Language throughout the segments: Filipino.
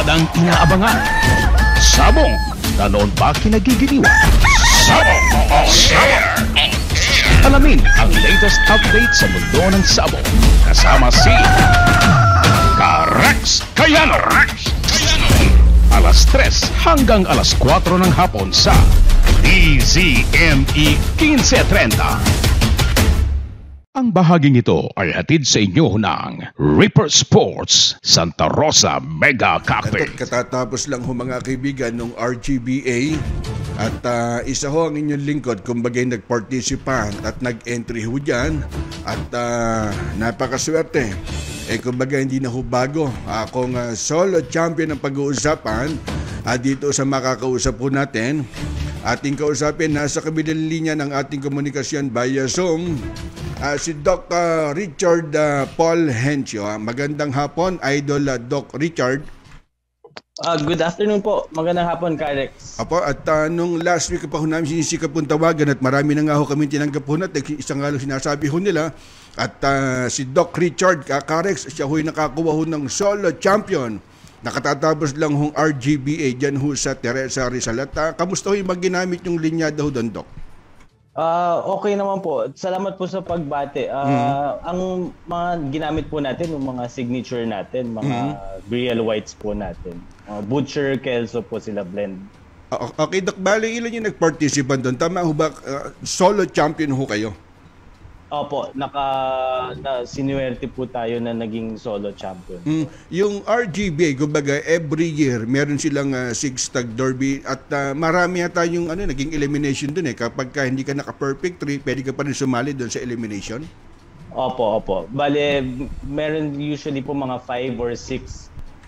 Barkadang inaabangan. Sabong na noon pa kinagigiliwan. Sabong on air. Alamin ang latest update sa mundo ng sabong. Kasama si Cayanong. Alas 3 hanggang alas 4 ng hapon sa DZME 1530. Ang bahaging ito ay hatid sa inyo ng Reaper Sports Santa Rosa Mega Cafe. Katatapos lang ho mga kaibigan ng RGBA at isa ho ang inyong lingkod kumbagay nagparticipan at nag-entry ho dyan at napakaswerte. Kumbaga hindi na ho bago akong solo champion ng pag-uusapan dito sa makakausap po natin. Ating kausapin nasa kabilang linya ng ating komunikasyon via Zoom si Dr. Richard Fulgencio. Magandang hapon, Idol Doc Richard. Good afternoon po. Magandang hapon, Karex. Apo, at nung last week pa ho namin sinisikap pong tawagan at marami na nga ho kami tinanggap ho natin. Isang nga sinasabi ho nila. At si Doc Richard Karex, siya ho'y nakakuha ho ng solo champion. Nakatatapos lang hong RGBA dyan ho sa Teresa Rizal. At kamusta ho yung ginamit yung linyada ho doon, Doc? Okay naman po. Salamat po sa pagbate. Ang mga ginamit po natin, yung mga signature natin, mga real whites po natin. Butcher, Kelso po sila blend. Okay, Doc. Bali, ilan yung nag-participant doon? Tama ho ba? Solo champion ho kayo? Opo, sinuwerte po tayo na naging solo champion. Yung RGBA, kumbaga every year meron silang six-tag derby at marami yata yung naging elimination dun kapag hindi ka naka-perfect 3, pwede ka pa rin sumali dun sa elimination? Opo. Bale, meron usually po mga 5 or 6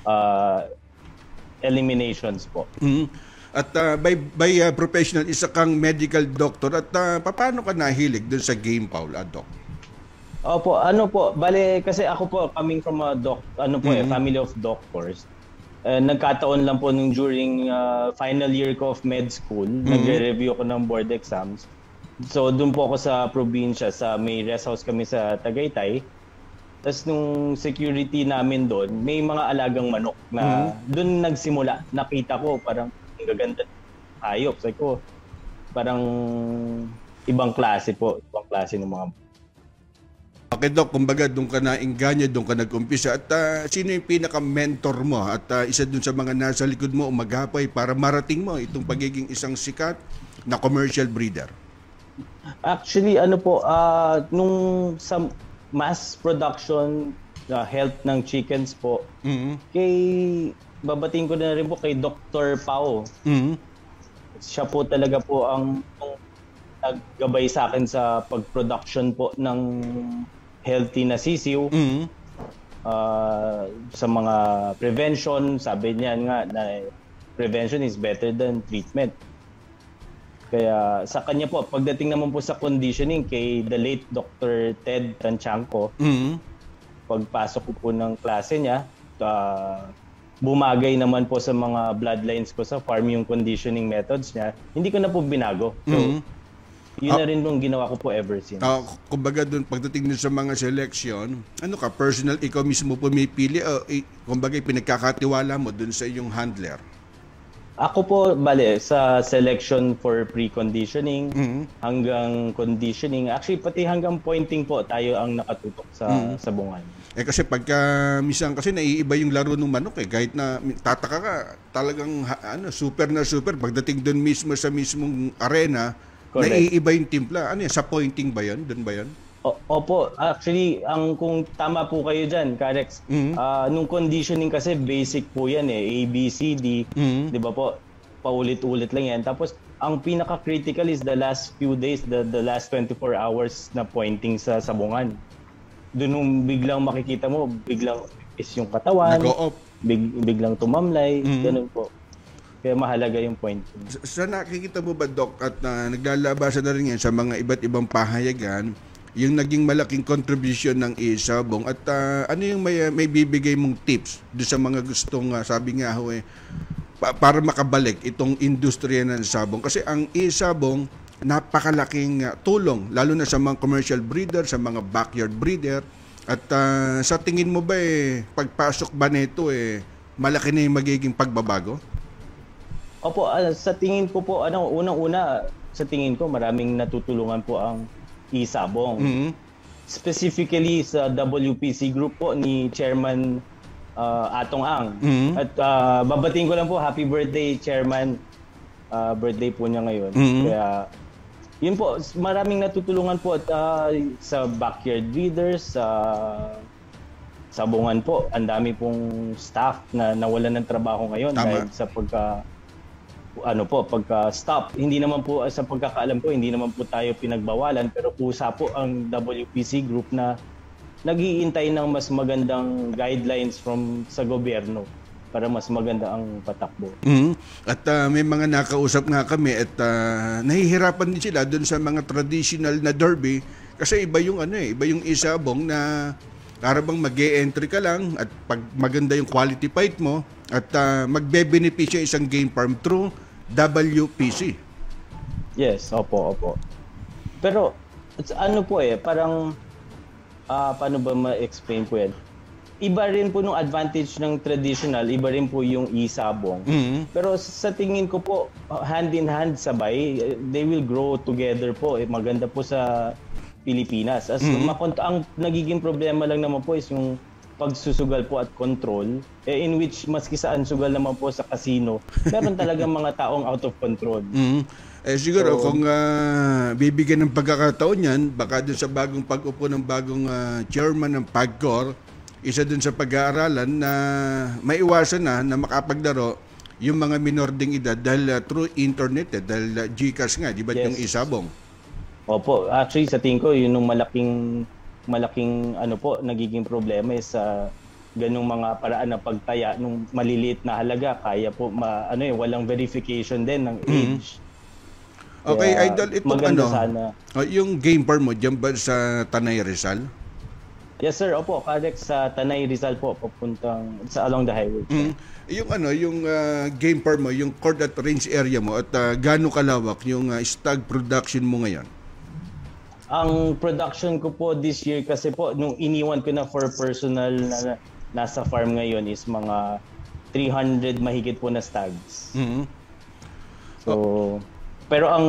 eliminations po. At by professional, isa kang medical doctor. At paano ka nahilig dun sa game, Paul, Doc? Opo, bale kasi ako po coming from a family of doctors. Nagkataon lang po nung during final year ko of med school, nagre-review ako ng board exams. So doon po ako sa probinsya, may rest house kami sa Tagaytay. Tapos nung security namin doon, may mga alagang manok na doon nagsimula. Nakita ko parang gaganda hayop. Sabi ko, parang ibang klase ng mga. Okay, Doc, kumbaga doon ka naingganya, doon ka nag-umpisa. At sino yung pinaka-mentor mo? At isa doon sa mga nasa likod mo umaghapay para marating mo itong pagiging isang sikat na commercial breeder? Actually, nung sa mass production health ng chickens po, babatiin ko na rin po kay Dr. Pao. Siya po talaga po ang naggabay sa akin sa pag-production po ng healthy na sisiw. Sa mga prevention, sabi niya nga na prevention is better than treatment. Kaya sa kanya po, pagdating naman po sa conditioning kay the late Dr. Ted Tanchanco, pagpasok ko po ng klase niya, bumagay naman po sa mga bloodlines ko sa farm yung conditioning methods niya. Hindi ko na po binago. So, yun na rin yung ginawa ko po ever since. Kumbaga doon, pagdating dun sa mga selection, personal, ikaw mismo pumipili o kumbaga pinagkakatiwala mo dun sa iyong handler? Ako po, sa selection for pre-conditioning hanggang conditioning, actually pati hanggang pointing po tayo ang nakatutok sa sabungan. Kasi pagka minsan kasi naiiba yung laro ng manok kahit na tataka ka, talagang super na super pagdating doon mismo sa mismong arena. Correct. Naiiba yung timpla. Sa pointing ba 'yon? Doon ba 'yon? Opo, actually kung tama po kayo diyan, Karex. Nung conditioning kasi basic po 'yan A, B, C, D, 'di ba po? Paulit-ulit lang 'yan. Tapos ang pinaka-critical is the last few days, the last 24 hours na pointing sa sabungan. Doon nung biglang makikita mo, biglang is yung katawan, biglang tumamlay, ganun po. Kaya mahalaga yung point. Sa nakikita mo ba, Doc, at naglalabasan na rin yan sa mga iba't ibang pahayagan, yung naging malaking contribution ng SABONG at ano yung may bibigay mong tips doon sa mga gustong, sabi nga ho para makabalik itong industriya ng sabong? Kasi ang SABONG, napakalaking tulong lalo na sa mga commercial breeder, sa mga backyard breeder. At sa tingin mo ba pagpasok ba nito malaki na yung magiging pagbabago? Opo, sa tingin ko po, unang-una, sa tingin ko maraming natutulungan po ang SABONG. Specifically sa WPC group po ni Chairman Atong Ang. At babatiin ko lang po, happy birthday Chairman. Birthday po niya ngayon. Kaya yun po, maraming natutulungan po at sa backyard breeders, sa sabungan po, ang dami pong staff na nawalan ng trabaho ngayon. Tama. Dahil sa pagka-stop. Hindi naman po, sa pagkakaalam ko, hindi naman po tayo pinagbawalan, pero kusa po ang WPC group na nag-iintay ng mas magandang guidelines sa gobyerno para mas maganda ang patakbo. At may mga nakausap nga kami at nahihirapan din sila dun sa mga traditional na derby kasi iba yung iba yung isabong na karabang mag-e-entry ka lang at pag maganda yung quality fight mo at magbe-benepisyo isang game farm through WPC. Yes, opo. Pero parang paano ba ma-explain ko yan? Iba rin po nung advantage ng traditional, iba rin po yung isabong. Pero sa tingin ko po, hand in hand sabay, they will grow together po. Maganda po sa Pilipinas. Ang nagiging problema lang naman po is yung pagsusugal po at control, in which maski saan sugal naman po sa casino, meron talagang mga taong out of control. Siguro kung bibigyan ng pagkakataon yan, baka dun sa bagong pag-upo ng bagong chairman ng PAGCOR, isa dun sa pag-aaralan na maiwasan na makapaglaro yung mga minor ding edad dahil through internet, dahil GCash nga, di ba? Yes. Yung isabong. Opo, actually sa tingin ko, yun yung malaking nagiging problema sa ganung mga paraan ng pagtaya nung maliliit na halaga, kaya po walang verification din ng age. Okay, kaya, Idol, ito sana. Yung game farm mo diyan ba sa Tanay Rizal? Yes sir, opo, correct, sa Tanay Rizal po, papuntang sa along the highway. Yung game farm mo, yung cord at range area mo at gaano kalawak yung stag production mo ngayon? Ang production ko po this year kasi po nung iniwan ko na for personal na nasa farm ngayon is mga 300 mahigit po na stags. So pero ang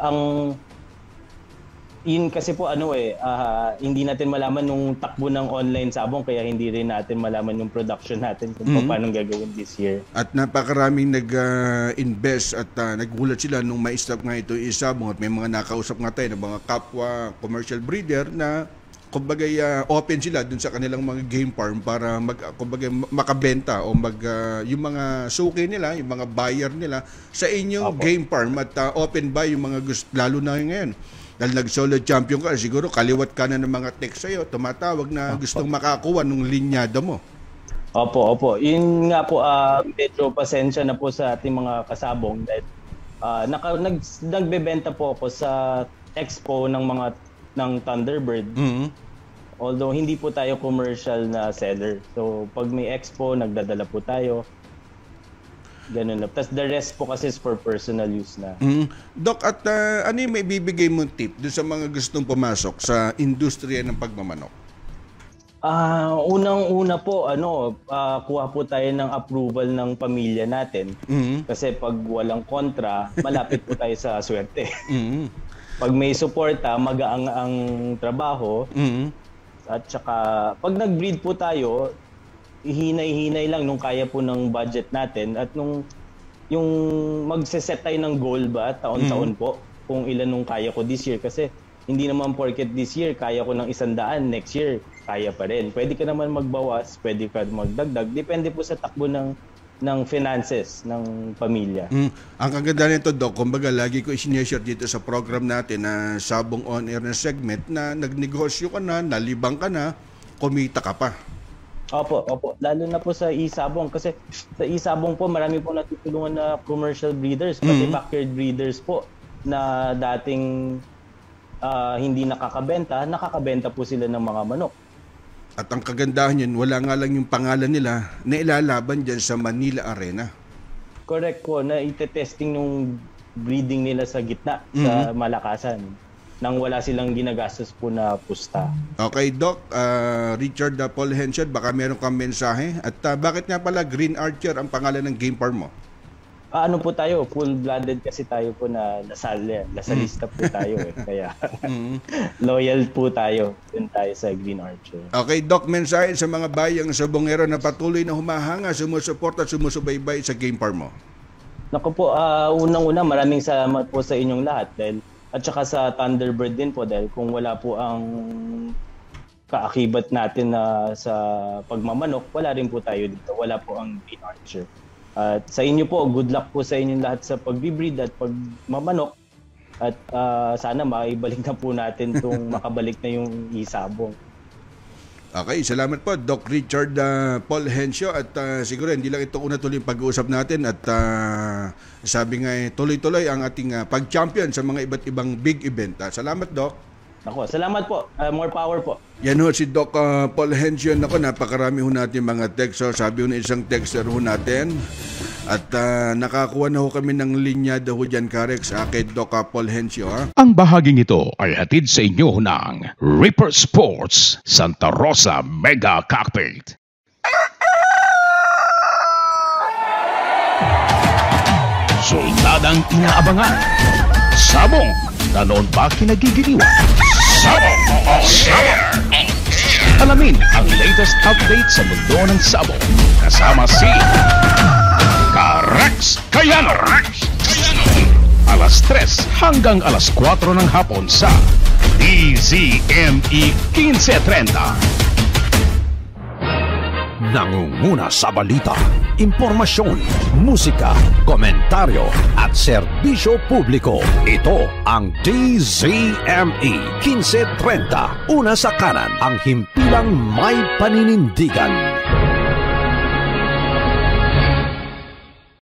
yun kasi po hindi natin malaman nung takbo ng online sabong, kaya hindi rin natin malaman yung production natin kung paano gagawin this year. At napakaraming nag-invest at nagulat sila nung ma-stop nga ito isabong at may mga nakausap nga tayo ng mga kapwa commercial breeder na kumbaga open sila dun sa kanilang mga game farm para makabenta o yung mga suki nila, yung mga buyer nila sa inyong game farm at open ba yung mga lalo na ngayon. Dahil nag-solo champion ka, siguro kaliwat ka na ng mga text sa'yo, tumatawag na gustong makakuha ng linyada mo. Opo. Yun nga po, medyo pasensya na po sa ating mga kasabong dahil nagbebenta po ako sa expo ng Thunderbird. Although hindi po tayo commercial na seller. So pag may expo, nagdadala po tayo. Ganun na. Tapos the rest po kasi is for personal use na. Doc, at ano yung may bibigay mong tip doon sa mga gustong pumasok sa industriya ng pagmamanok? Unang-una po, kuha po tayo ng approval ng pamilya natin. Kasi pag walang kontra, malapit po tayo sa swerte. Pag may suporta, magaang ang trabaho. At saka, pag nag-breed po tayo, hinay-hinay lang nung kaya po ng budget natin at yung magse-set tayo ng goal ba taon-taon po kung ilan nung kaya ko this year, kasi hindi naman porket this year kaya ko ng 100, next year kaya pa rin. Pwede ka naman magbawas, pwede ka magdagdag, depende po sa takbo ng finances ng pamilya. Ang kaganda nito, Doc, kumbaga lagi ko i-share dito sa program natin na Sabong On Air na segment na nagnegosyo ka na, nalibang ka na, kumita ka pa. Opo. Lalo na po sa isabong. Kasi sa isabong po, marami po natutulungan na commercial breeders, pati backyard breeders po na dating hindi nakakabenta po sila ng mga manok. At ang kagandahan yun, wala nga lang yung pangalan nila na ilalaban dyan sa Manila Arena. Correct po, na ite-testing nung breeding nila sa gitna, sa Malakasan. nang wala silang ginagastos po na pusta. Okay, Doc. Richard Fulgencio, baka meron kang mensahe. At bakit nga pala Green Archer ang pangalan ng game farm mo? Ano po tayo, full-blooded kasi tayo po na lasalista po tayo eh. Kaya loyal po tayo. Dun tayo sa Green Archer. Okay, Doc, mensahe sa mga bayang sabongero na patuloy na humahanga, sumusuporta at sumusubaybay sa game farm mo. Naku po, unang-una maraming salamat po sa inyong lahat dahil at saka sa Thunderbird din po dahil kung wala po ang kaakibat natin na sa pagmamanok, wala rin po tayo dito. Wala po ang Green Archer. At sa inyo po, good luck po sa inyong lahat sa pagbibreed at pagmamanok. At sana maibalik na po natin itong makabalik na yung isabong. Okay, salamat po Doc Richard Fulgencio. At siguro hindi lang ito una tuloy yung pag-uusap natin. At sabi nga tuloy-tuloy ang ating pag-champion sa mga iba't ibang big event. Salamat, Doc. Ako, salamat po. More power po. Yan ho si Doc Fulgencio. Ako, napakarami ho natin mga text. Sabi ho na isang texter ho natin. At nakakuha na ho kami ng linya daw ho dyan, Karex, kay Doc Fulgencio. Ang bahaging ito ay hatid sa inyo ng Reaper Sports Santa Rosa Mega Cockpit. Soldadang inaabangan. Sabong na noon pa kinagigiliwan. Sabong on air. Alamin ang latest update sa mundo ng sabong. Kasama si Cayanong. Alas 3 hanggang alas 4 ng hapon sa DZME 1530. Nangunguna sa balita, impormasyon, musika, komentaryo at serbisyo publiko. Ito ang DZME 1530. Una sa kanan, ang himpilang may paninindigan.